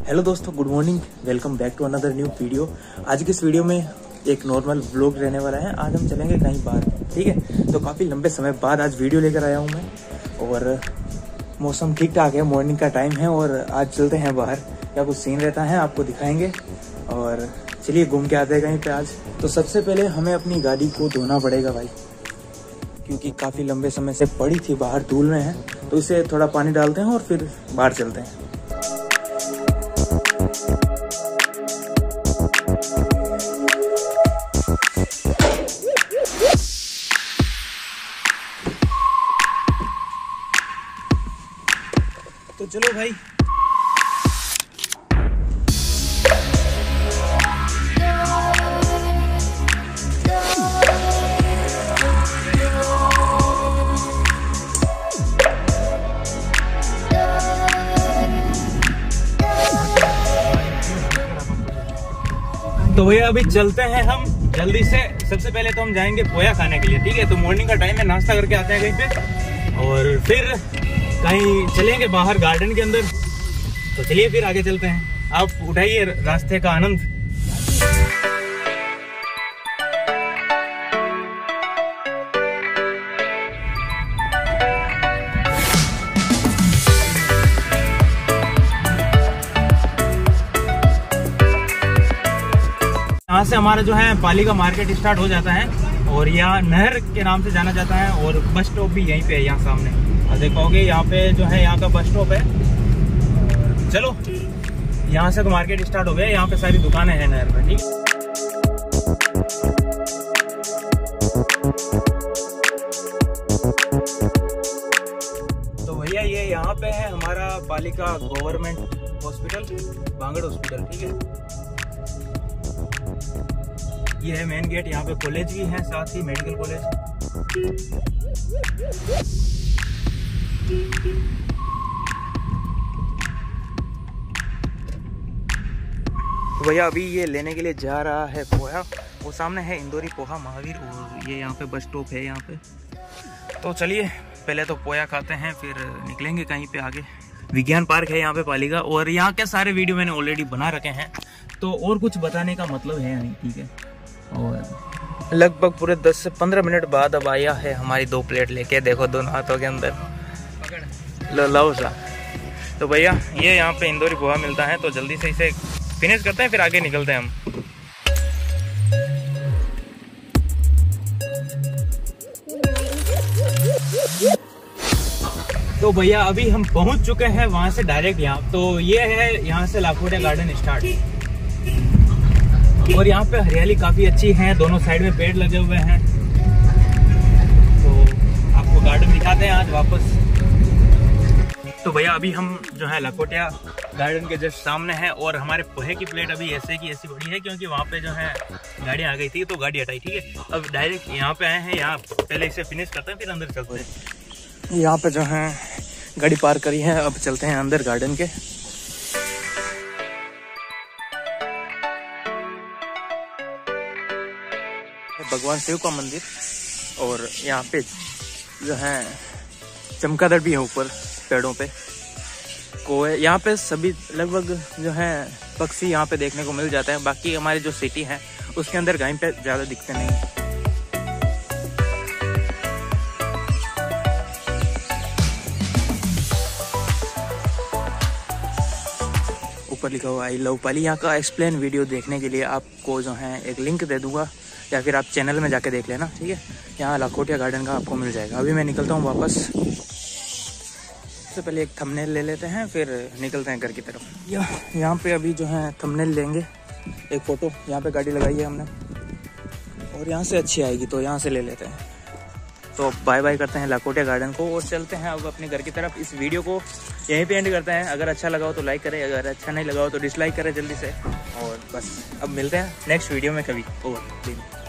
Hello दोस्तों, good morning. Welcome back to another new video. आज की इस वीडियो में एक नॉर्मल व्लॉग रहने वाला है। आज हम चलेंगे कहीं बाहर, ठीक है। तो काफ़ी लंबे समय बाद आज वीडियो लेकर आया हूँ मैं, और मौसम ठीक ठाक है, मॉर्निंग का टाइम है और आज चलते हैं बाहर। क्या कुछ सीन रहता है आपको दिखाएंगे, और चलिए घूम के आते हैं कहीं पे आज। तो सबसे पहले हमें अपनी गाड़ी को धोना पड़ेगा भाई, क्योंकि काफ़ी लंबे समय से पड़ी थी बाहर धूल में है। तो इसे थोड़ा पानी डालते हैं और फिर बाहर चलते हैं। तो चलो भाई। तो भैया अभी चलते हैं हम जल्दी से। सबसे पहले तो हम जाएंगे पोया खाने के लिए, ठीक है। तो मॉर्निंग का टाइम है, नाश्ता करके आते हैं कहीं पे, और फिर कहीं चलेंगे बाहर गार्डन के अंदर। तो चलिए फिर आगे चलते हैं। आप उठाइए रास्ते का आनंद। यहाँ से हमारा जो है पाली का मार्केट स्टार्ट हो जाता है, और यहाँ नहर के नाम से जाना जाता है, और बस स्टॉप भी यहीं पे है, यहाँ सामने आप देख पाओगे। यहाँ पे जो है यहाँ का बस स्टॉप है। चलो यहाँ से तो मार्केट स्टार्ट हो गया। यहाँ पे सारी दुकानें हैं नहर पे, ठीक। तो भैया ये यहाँ पे है हमारा पाली का गवर्नमेंट हॉस्पिटल, बांगड़ हॉस्पिटल, ठीक है। ये है मेन गेट। यहाँ पे कॉलेज भी है, साथ ही मेडिकल कॉलेज। तो भैया अभी ये लेने के लिए जा रहा है पोहा। वो सामने है इंदौरी पोहा महावीर, और ये यहाँ पे बस स्टॉप है यहाँ पे। तो चलिए पहले तो पोया खाते हैं, फिर निकलेंगे कहीं पे आगे। विज्ञान पार्क है यहाँ पे पाली का, और यहाँ के सारे वीडियो मैंने ऑलरेडी बना रखे हैं, तो और कुछ बताने का मतलब है नहीं, ठीक है। और लगभग पूरे 10 से 15 मिनट बाद अब आया है हमारी 2 प्लेट लेके। देखो दोनों हाथों के अंदर लाओ सा। तो भैया ये यहाँ पे इंदौरी पोहा मिलता है, तो जल्दी से इसे फिनिश करते हैं, फिर आगे निकलते हैं हम। तो भैया अभी हम पहुंच चुके हैं वहां से डायरेक्ट यहाँ। तो ये है यहाँ से लाखोटिया गार्डन स्टार्ट, और यहाँ पे हरियाली काफी अच्छी है, दोनों साइड में पेड़ लगे हुए हैं। तो आपको गार्डन दिखाते हैं आज वापस। तो भैया अभी हम जो है लाखोटिया गार्डन के जस्ट सामने हैं, और हमारे पोहे की प्लेट अभी ऐसे की ऐसी बड़ी है, क्योंकि वहाँ पे जो है गाड़ी आ गई थी तो गाड़ी हटाई, ठीक है। अब डायरेक्ट यहाँ पे आए हैं। यहाँ पहले इसे फिनिश करते हैं, फिर अंदर चलते हैं। यहाँ पे जो है गाड़ी पार्क करी है, अब चलते हैं अंदर गार्डन के। भगवान शिव का मंदिर, और यहाँ पे जो है चमगादड़ भी है ऊपर पेड़ों पे। कोए यहाँ पे सभी लगभग जो है पक्षी यहाँ पे देखने को मिल जाता है। बाकी हमारी जो सिटी है उसके अंदर कहीं पे ज़्यादा दिखते नहीं। ऊपर लिखा हुआ आई लव पाली। यहाँ का एक्सप्लेन वीडियो देखने के लिए आपको जो है एक लिंक दे दूंगा, या फिर आप चैनल में जाके देख लेना, ठीक है। यहाँ लाखोटिया गार्डन का आपको मिल जाएगा। अभी मैं निकलता हूँ वापस। सबसे पहले एक थंबनेल ले लेते हैं, फिर निकलते हैं घर की तरफ। यहाँ पे अभी जो है थंबनेल लेंगे, एक फ़ोटो यहाँ पे गाड़ी लगाई है हमने, और यहाँ से अच्छी आएगी तो यहाँ से ले लेते हैं। तो बाय बाय करते हैं लाखोटिया गार्डन को, और चलते हैं अब अपने घर की तरफ। इस वीडियो को यहीं पे एंड करते हैं। अगर अच्छा लगा हो तो लाइक करें, अगर अच्छा नहीं लगा हो तो डिसलाइक करें जल्दी से। और बस अब मिलते हैं नेक्स्ट वीडियो में कभी। ओवर।